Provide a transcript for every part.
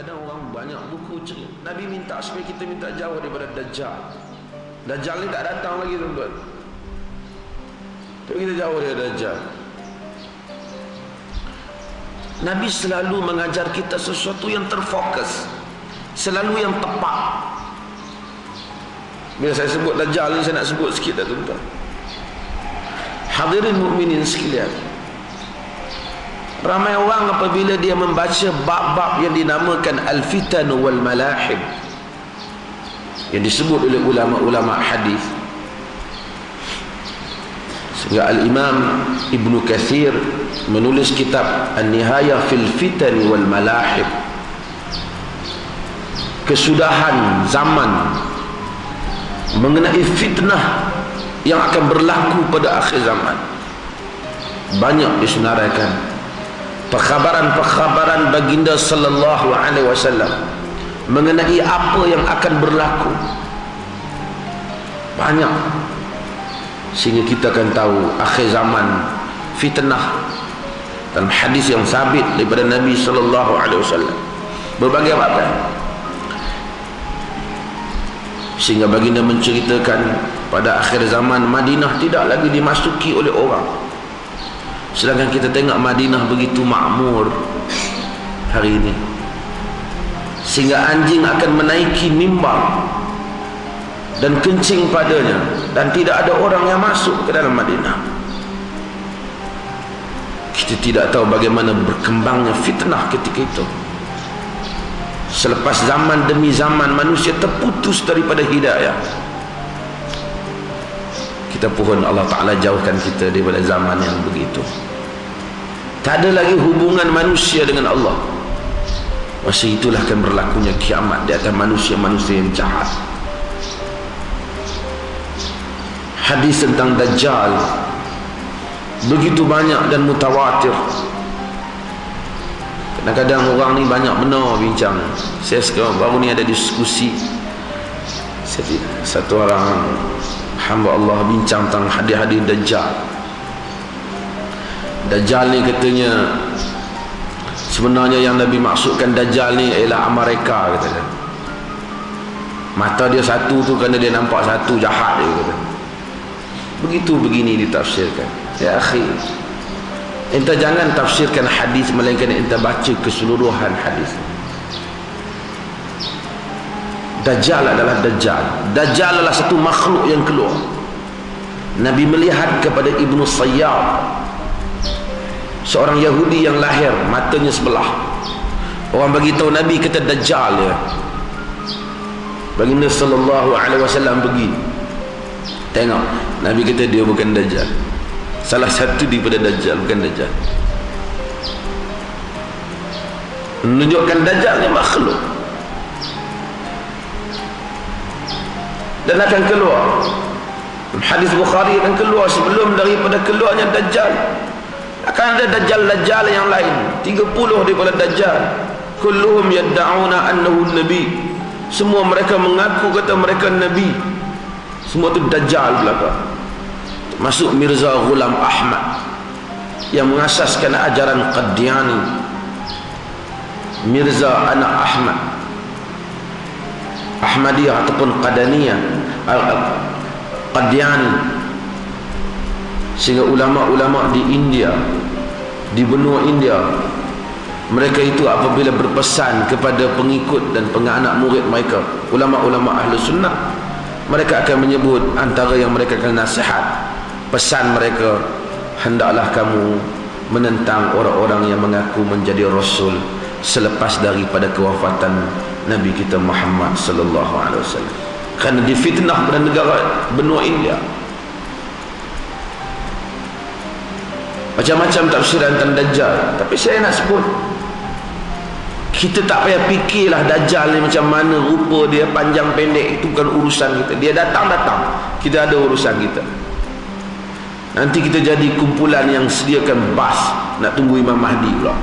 Kadang-kadang orang banyak buku cerita. Nabi minta supaya kita minta jauh daripada Dajjal. Dajjal ni tak datang lagi, tuan-tuan. Tapi kita jauh dari Dajjal. Nabi selalu mengajar kita sesuatu yang terfokus, selalu yang tepat. Bila saya sebut Dajjal ni, saya nak sebut sikit dah, tuan-tuan. Hadirin mukminin sekalian, ramai orang apabila dia membaca bab-bab yang dinamakan al-fitan wal malahib, yang disebut oleh ulama-ulama hadis, sehingga al-Imam Ibnu Katsir menulis kitab An-Nihayah fil Fitan wal Malahib, kesudahan zaman mengenai fitnah yang akan berlaku pada akhir zaman. Banyak disenaraikan perkhabaran-perkhabaran baginda sallallahu alaihi wasallam mengenai apa yang akan berlaku. Banyak, sehingga kita akan tahu akhir zaman fitnah. Dalam hadis yang sabit daripada Nabi sallallahu alaihi wasallam berbagai macam, sehingga baginda menceritakan pada akhir zaman Madinah tidak lagi dimasuki oleh orang. Sedangkan kita tengok Madinah begitu makmur hari ini, sehingga anjing akan menaiki mimbar dan kencing padanya, dan tidak ada orang yang masuk ke dalam Madinah. Kita tidak tahu bagaimana berkembangnya fitnah ketika itu. Selepas zaman demi zaman manusia terputus daripada hidayah, kita pohon Allah Ta'ala jauhkan kita daripada zaman yang begitu. Tak ada lagi hubungan manusia dengan Allah. Masa itulah akan berlakunya kiamat di atas manusia-manusia yang jahat. Hadis tentang Dajjal begitu banyak dan mutawatir. Kadang-kadang orang ni banyak benar bincang. Saya sekarang baru ni ada diskusi, satu orang hamba Allah bincang tentang hadis-hadis Dajjal. Dajjal ni katanya, sebenarnya yang Nabi maksudkan Dajjal ni ialah Amerika, katanya. Mata dia satu tu kerana dia nampak satu, jahat dia, kata. Begitu begini ditafsirkan. Ya akhi, enta jangan tafsirkan hadis melainkan enta baca keseluruhan hadis. Dajjal adalah Dajjal. Dajjal adalah satu makhluk yang keluar. Nabi melihat kepada Ibnu Sayyad, seorang Yahudi yang lahir matanya sebelah. Orang bagi tahu Nabi, kata Dajjal ya. Baginda sallallahu alaihi wasallam pergi tengok, Nabi kata dia bukan Dajjal. Salah satu daripada Dajjal, bukan Dajjal. Menunjukkan Dajjal ni makhluk dan akan keluar. Hadis Bukhari akan keluar. Sebelum daripada keluarnya Dajjal, akan ada Dajjal-Dajjal yang lain, 30 daripada Dajjal. Kulluhum yadda'una annahu nabi. Semua mereka mengaku kata mereka nabi. Semua tu Dajjal belaka. Masuk Mirza Ghulam Ahmad yang mengasaskan ajaran Qadiani. Mirza anak Ahmad, Ahmadiyah ataupun Qadaniyah, Qadiani. Sehingga ulama-ulama di India, di benua India, mereka itu apabila berpesan kepada pengikut dan penganak murid mereka, ulama-ulama ahli sunnah, mereka akan menyebut antara yang mereka akan nasihat, pesan mereka, hendaklah kamu menentang orang-orang yang mengaku menjadi Rasul selepas daripada kewafatan Nabi kita Muhammad sallallahu alaihi wasallam, kerana difitnah pada negara benua India. Macam-macam tafsiran tentang Dajjal, tapi saya nak sebut, kita tak payah fikirlah Dajjal ni macam mana rupa dia, panjang pendek, itu bukan urusan kita. Dia datang-datang, kita ada urusan kita. Nanti kita jadi kumpulan yang sediakan bas nak tunggu Imam Mahdi pula.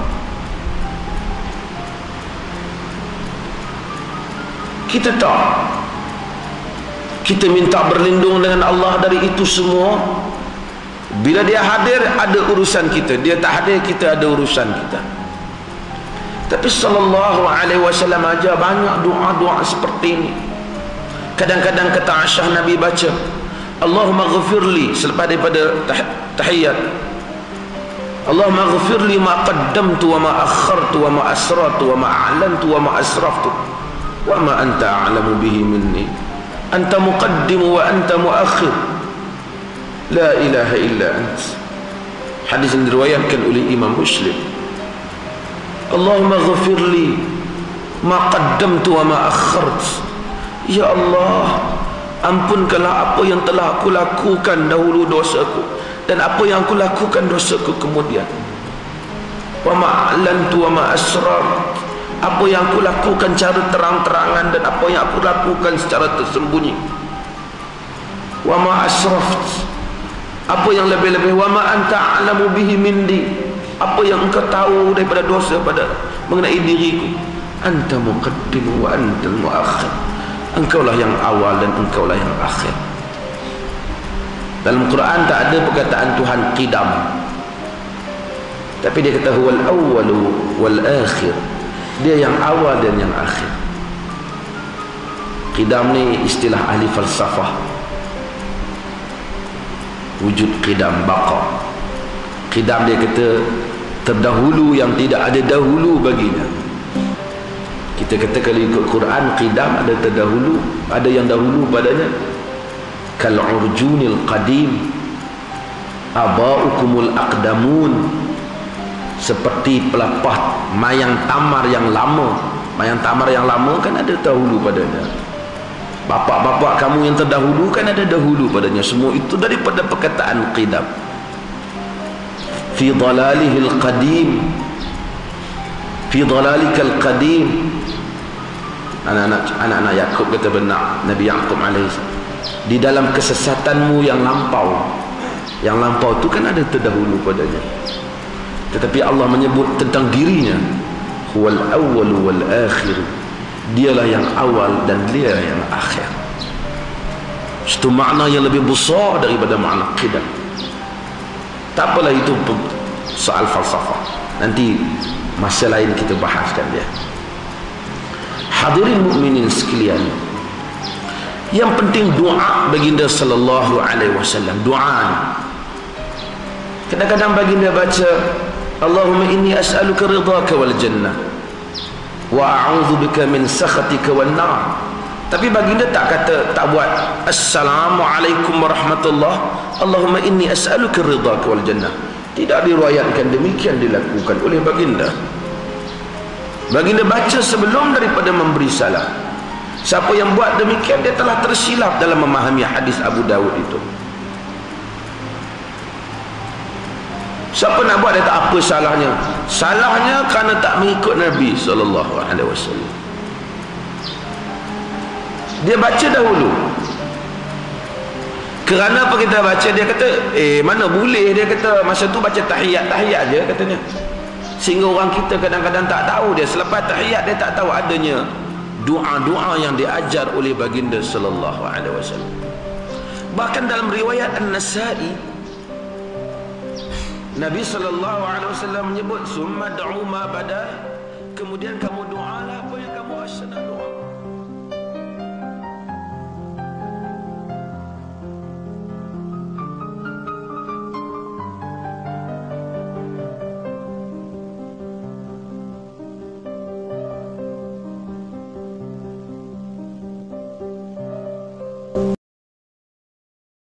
Kita tak, kita minta berlindung dengan Allah dari itu semua. Bila dia hadir, ada urusan kita. Dia tak hadir, kita ada urusan kita. Tapi sallallahu alaihi wasallam aja banyak doa-doa seperti ini. Kadang-kadang kata Aisyah, Nabi baca Allahumma ghafirli selepas daripada tahiyat, Allahumma ghafirli ma qaddamtu wa ma akhartu wa ma asrartu wa ma a'lantu wa ma asraftu wa ma anta a'lamu bihi minni anta muqaddimu wa anta muakhir la ilaha illa ant. Hadis yang diriwayatkan oleh Imam Muslim. Allahumma ghafirli ma qaddamtu wa ma akhartu, ya Allah, ampunkanlah apa yang telah aku lakukan dahulu dosaku dan apa yang aku lakukan dosaku kemudian. Wa ma'lantu wa ma asrar, apa yang aku lakukan secara terang-terangan dan apa yang aku lakukan secara tersembunyi. Wa ma asraft, apa yang lebih-lebih. Wa ma anta a'lamu bihi minni, apa yang engkau tahu daripada dosa pada mengenai diriku. Anta muqaddim wa antal muakhir, engkaulah yang awal dan engkaulah yang akhir. Dalam Quran tak ada perkataan Tuhan qidam, tapi dia kata huwal awwalu wal akhir, dia yang awal dan yang akhir. Qidam ni istilah ahli falsafah, wujud qidam baqa. Qidam dia kata terdahulu yang tidak ada dahulu baginya. Kita kata kalau ikut Quran, qidam ada terdahulu, ada yang dahulu padanya. Kal urjunil qadim aba'ukumul aqdamun, seperti pelapah mayang tamar yang lama. Mayang tamar yang lama kan ada dahulu padanya. Bapak-bapak kamu yang terdahulu kan ada dahulu padanya. Semua itu daripada perkataan qidam. Fi dhalalihil qadim, fi dhalalikal qadim. Anak-anak Yakub kata benar, Nabi Yakub alaihissalam, di dalam kesesatanmu yang lampau. Yang lampau itu kan ada terdahulu padanya. Tetapi Allah menyebut tentang dirinya, huwal awwal wal akhir, dialah yang awal dan dia yang akhir. Itu makna yang lebih besar daripada makna qidam. Tak apalah, itu soal falsafah, nanti masa lain kita bahaskan dia. Hadirin mukminin sekalian, yang penting doa baginda sallallahu alaihi wasallam. Doa kadang-kadang baginda baca Allahumma inni as'aluka ridhaka wal jannah wa a'udzu bika min sakhatika wan nar. Tapi baginda tak kata, tak buat assalamualaikum warahmatullah, Allahumma inni as'aluka ridhaka wal jannah. Tidak diriwayatkan demikian dilakukan oleh baginda. Baginda baca sebelum daripada memberi salam. Siapa yang buat demikian, dia telah tersilap dalam memahami hadis Abu Dawud itu. Siapa nak buat, dia tak apa salahnya. Salahnya kerana tak mengikut Nabi SAW. Dia baca dahulu. Kerana apa kita baca? Dia kata mana boleh, dia kata masa tu baca tahiyat je katanya. Sehingga orang kita kadang-kadang tak tahu, dia selepas tahiyat dia tak tahu adanya doa-doa yang diajar oleh baginda sallallahu alaihi wasallam. Bahkan dalam riwayat An-Nasa'i, Nabi sallallahu alaihi wasallam menyebut summa da'u ma bada, kemudian kamu